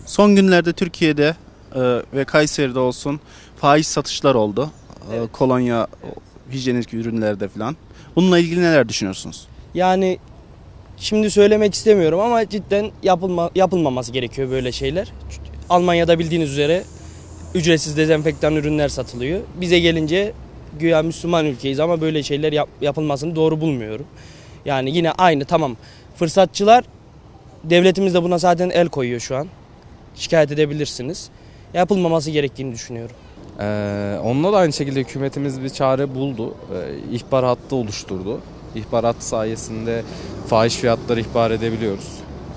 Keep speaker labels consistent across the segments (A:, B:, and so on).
A: Son günlerde Türkiye'de ve Kayseri'de olsun fahiş satışlar oldu.
B: Evet.
A: Kolonya, hijyenik ürünlerde falan. Bununla ilgili neler düşünüyorsunuz?
B: Yani şimdi söylemek istemiyorum ama cidden yapılmaması gerekiyor böyle şeyler. Almanya'da bildiğiniz üzere ücretsiz dezenfektan ürünler satılıyor. Bize gelince güya Müslüman ülkeyiz ama böyle şeyler yapılmasını doğru bulmuyorum. Yani yine aynı, tamam, fırsatçılar, devletimiz de buna zaten el koyuyor şu an. Şikayet edebilirsiniz. Yapılmaması gerektiğini düşünüyorum.
C: Onunla da aynı şekilde hükümetimiz bir çare buldu. İhbar hattı oluşturdu. İhbar hattı sayesinde fahiş fiyatları ihbar edebiliyoruz.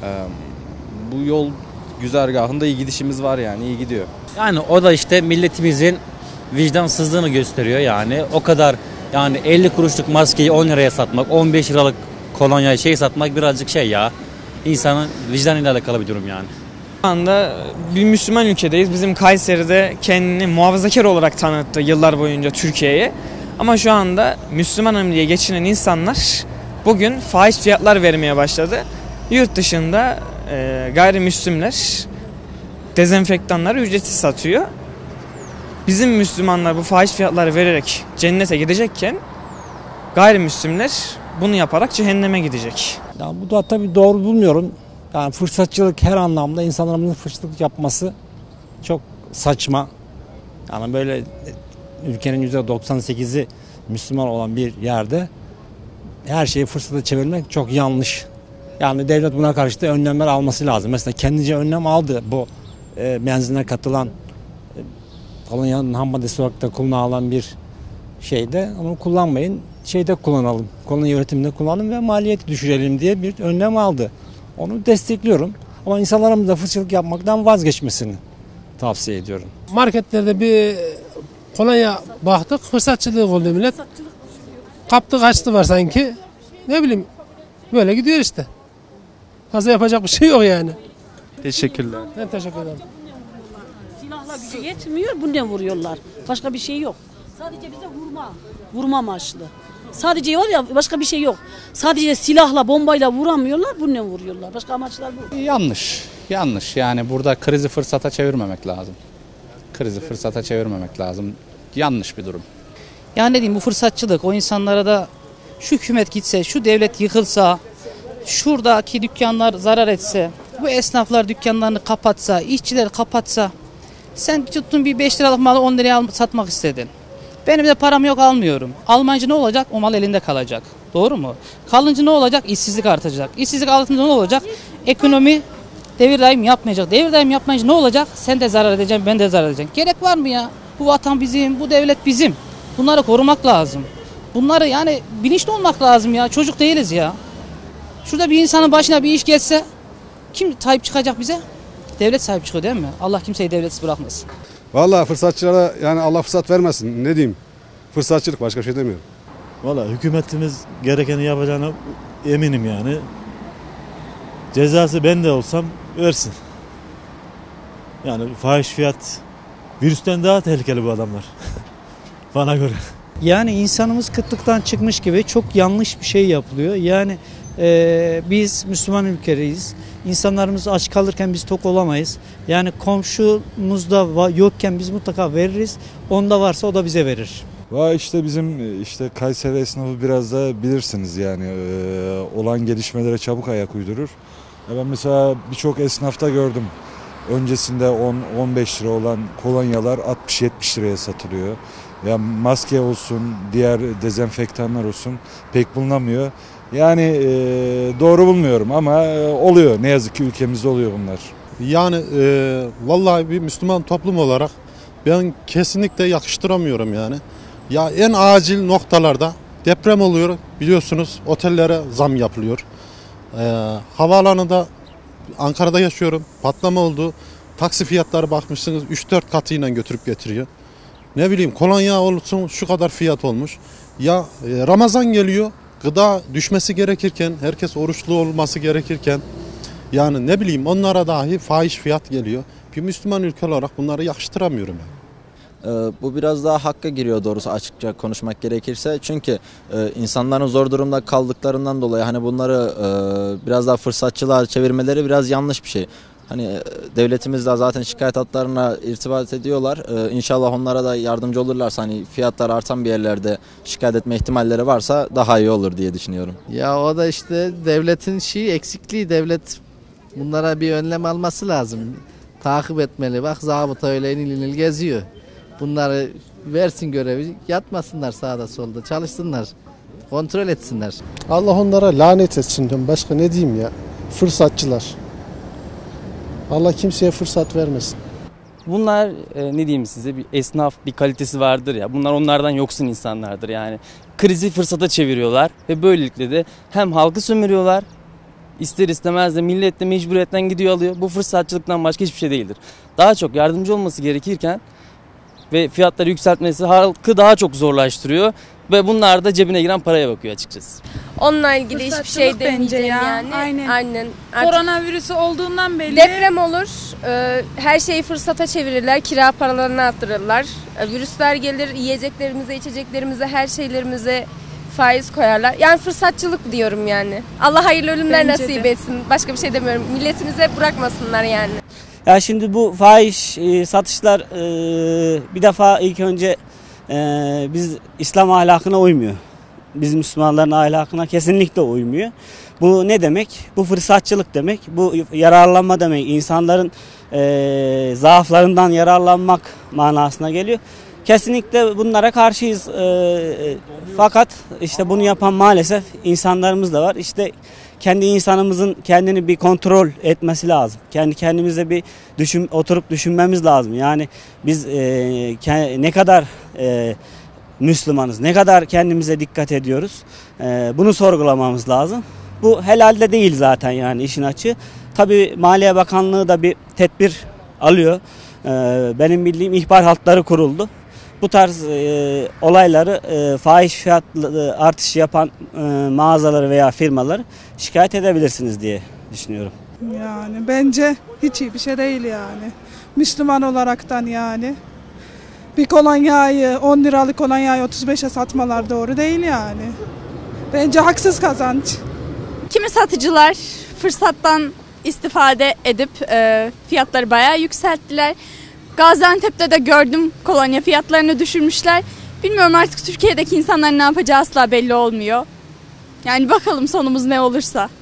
C: Bu yol güzergahında iyi gidişimiz var, yani iyi gidiyor.
D: Yani o da işte milletimizin vicdansızlığını gösteriyor yani. O kadar, yani 50 kuruşluk maskeyi 10 liraya satmak, 15 liralık kolonyayı satmak birazcık ya. İnsanın vicdanıyla alakalı bir durum yani.
E: Şu anda bir Müslüman ülkedeyiz. Bizim Kayseri'de kendini muhafazakar olarak tanıttı yıllar boyunca Türkiye'ye. Ama şu anda Müslümanım diye geçinen insanlar bugün fahiş fiyatlar vermeye başladı. Yurt dışında gayrimüslimler dezenfektanları ücretsiz satıyor. Bizim Müslümanlar bu fahiş fiyatları vererek cennete gidecekken gayrimüslimler bunu yaparak cehenneme gidecek.
F: Ya bu da tabii doğru bulmuyorum. Yani fırsatçılık her anlamda, insanların fırsatçılık yapması çok saçma. Yani böyle ülkenin %98'i Müslüman olan bir yerde her şeyi fırsata çevirmek çok yanlış. Yani devlet buna karşı da önlemler alması lazım. Mesela kendince önlem aldı bu benzinle katılan kolonyanın ham maddesi olarak da kullanılan bir şeyde. Onu kullanmayın, kullanalım. Kolonya üretiminde kullanalım ve maliyeti düşürelim diye bir önlem aldı. Onu destekliyorum. Ama insanların da fırsatçılık yapmaktan vazgeçmesini tavsiye ediyorum.
G: Marketlerde bir kolonya baktık, fırsatçılık oldu millet. Kaptı kaçtı var sanki. Ne bileyim, böyle gidiyor işte. Fazla yapacak bir şey yok yani.
A: Teşekkürler.
G: Ben teşekkür ederim.
H: Silahla gücü yetmiyor, bundan vuruyorlar. Başka bir şey yok. Sadece bize vurma amaçlı. Sadece var ya, başka bir şey yok. Sadece silahla, bombayla vuramıyorlar, bundan vuruyorlar. Başka amaçlar bu.
I: Yanlış. Yani burada krizi fırsata çevirmemek lazım. Yanlış bir durum.
J: Yani ne diyeyim, bu fırsatçılık, o insanlara da şu hükümet gitse, şu devlet yıkılsa, şuradaki dükkanlar zarar etse, bu esnaflar dükkanlarını kapatsa, işçiler kapatsa, sen tuttun bir 5 liralık malı 10 liraya satmak istedin. Benim de param yok, almıyorum. Almayınca ne olacak? O mal elinde kalacak. Doğru mu? Kalınca ne olacak? İşsizlik artacak. İşsizlik artınca ne olacak? Ekonomi devir daim yapmayacak. Devir daim yapmayınca ne olacak? Sen de zarar edeceksin, ben de zarar edeceğim. Gerek var mı ya? Bu vatan bizim, bu devlet bizim. Bunları korumak lazım. Bunları yani bilinçli olmak lazım ya. Çocuk değiliz ya. Şurada bir insanın başına bir iş geçse kim sahip çıkacak bize? Devlet sahip çıkıyor değil mi? Allah kimseyi devletsiz bırakmasın.
K: Vallahi fırsatçılara yani Allah fırsat vermesin. Ne diyeyim? Fırsatçılık, başka bir şey demiyorum.
L: Vallahi hükümetimiz gerekeni yapacağına eminim yani. Cezası ben de olsam versin. Yani fahiş fiyat virüsten daha tehlikeli bu adamlar. Bana göre.
M: Yani insanımız kıtlıktan çıkmış gibi çok yanlış bir şey yapılıyor. Yani biz Müslüman ülkedeyiz. İnsanlarımız aç kalırken biz tok olamayız. Yani komşumuzda yokken biz mutlaka veririz. Onda varsa o da bize verir.
N: İşte bizim Kayseri esnafı biraz da bilirsiniz yani olan gelişmelere çabuk ayak uydurur. Ben mesela birçok esnafta gördüm. Öncesinde 10-15 lira olan kolonyalar 60-70 liraya satılıyor. Ya maske olsun, diğer dezenfektanlar olsun pek bulunamıyor. Yani doğru bulmuyorum ama oluyor. Ne yazık ki ülkemizde oluyor bunlar.
O: Yani vallahi bir Müslüman toplum olarak ben kesinlikle yakıştıramıyorum yani. Ya en acil noktalarda deprem oluyor biliyorsunuz, otellere zam yapılıyor. Havaalanında Ankara'da yaşıyorum, patlama oldu. Taksi fiyatları bakmışsınız 3-4 katıyla götürüp getiriyor. Ne bileyim, kolonya olsun şu kadar fiyat olmuş. Ya Ramazan geliyor, gıda düşmesi gerekirken, herkes oruçlu olması gerekirken, yani ne bileyim onlara dahi fahiş fiyat geliyor. Bir Müslüman ülke olarak bunları yakıştıramıyorum yani.
P: Bu biraz daha hakka giriyor doğrusu, açıkça konuşmak gerekirse. Çünkü insanların zor durumda kaldıklarından dolayı hani bunları biraz daha fırsatçılığa çevirmeleri biraz yanlış bir şey. Hani devletimiz de zaten şikayet hatlarına irtibat ediyorlar. İnşallah onlara da yardımcı olurlarsa hani fiyatlar artan bir yerlerde şikayet etme ihtimalleri varsa daha iyi olur diye düşünüyorum.
Q: Ya o da işte devletin eksikliği. Devlet bunlara bir önlem alması lazım. Takip etmeli. Bak zabıta öyle inil inil geziyor. Bunları versin görevi, yatmasınlar sağda solda, çalışsınlar, kontrol etsinler.
R: Allah onlara lanet etsin diyorum. Başka ne diyeyim ya? Fırsatçılar. Allah kimseye fırsat vermesin.
B: Bunlar ne diyeyim size, bir esnaf, bir kalitesi vardır ya. Bunlar onlardan yoksun insanlardır yani. Krizi fırsata çeviriyorlar ve böylelikle de hem halkı sömürüyorlar, ister istemez de millet de mecburiyetten gidiyor alıyor. Bu fırsatçılıktan başka hiçbir şey değildir. Daha çok yardımcı olması gerekirken ve fiyatları yükseltmesi halkı daha çok zorlaştırıyor ve bunlar da cebine giren paraya bakıyor açıkçası.
S: Onunla ilgili hiçbir şey demeyeceğim yani.
T: Aynen.
S: Artık
T: Koronavirüsü olduğundan belli.
S: deprem olur, her şeyi fırsata çevirirler, kira paralarını arttırırlar. Virüsler gelir, yiyeceklerimize, içeceklerimize, her şeylerimize faiz koyarlar. Yani fırsatçılık diyorum yani. Allah hayırlı ölümler
T: Bence
S: nasip
T: de.
S: etsin. Başka bir şey demiyorum. Milletimize bırakmasınlar yani.
U: Ya şimdi bu fahiş satışlar bir defa ilk önce biz İslam ahlakına uymuyor. Biz Müslümanların ahlakına kesinlikle uymuyor. Bu ne demek? Bu fırsatçılık demek. Bu yararlanma demek. İnsanların zaaflarından yararlanmak manasına geliyor. Kesinlikle bunlara karşıyız. Fakat işte bunu yapan maalesef insanlarımız da var. İşte kendi insanımızın kendini bir kontrol etmesi lazım. Kendi kendimize bir oturup düşünmemiz lazım. Yani biz ne kadar Müslümanız, ne kadar kendimize dikkat ediyoruz. Bunu sorgulamamız lazım. Bu helal de değil zaten yani işin açığı. Tabii Maliye Bakanlığı da bir tedbir alıyor. Benim bildiğim ihbar hatları kuruldu. Bu tarz olayları fahiş fiyatlı artışı yapan mağazaları veya firmaları şikayet edebilirsiniz diye düşünüyorum.
T: Yani bence hiç iyi bir şey değil yani. Müslüman olaraktan yani. Bir kolonyayı 10 liralık kolonyayı 35'e satmalar doğru değil yani. Bence haksız kazanç.
V: Kimi satıcılar fırsattan istifade edip fiyatları bayağı yükselttiler. Gaziantep'te de gördüm, kolonya fiyatlarını düşürmüşler. Bilmiyorum artık Türkiye'deki insanların ne yapacağı asla belli olmuyor. Yani bakalım sonumuz ne olursa.